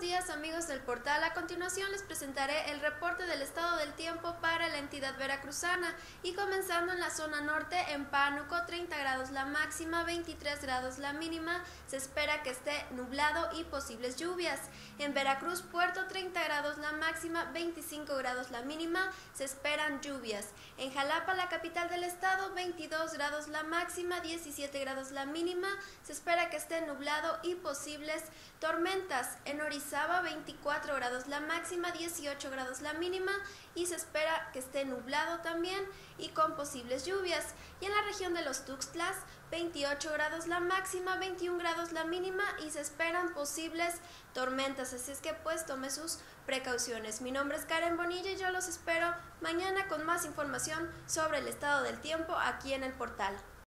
días amigos del portal, a continuación les presentaré el reporte del estado del tiempo para la entidad veracruzana y comenzando en la zona norte, en Pánuco 30 grados la máxima, 23 grados la mínima, se espera que esté nublado y posibles lluvias. En Veracruz Puerto 30 grados la máxima, 25 grados la mínima, se esperan lluvias. En Jalapa, la capital del estado, 22 grados la máxima, 17 grados la mínima, se espera que esté nublado y posibles tormentas. En Orizaba 24 grados la máxima, 18 grados la mínima y se espera que esté nublado también y con posibles lluvias. Y en la región de los Tuxtlas 28 grados la máxima, 21 grados la mínima y se esperan posibles tormentas, así es que pues tome sus precauciones. Mi nombre es Karen Bonilla y yo los espero mañana con más información sobre el estado del tiempo aquí en el portal.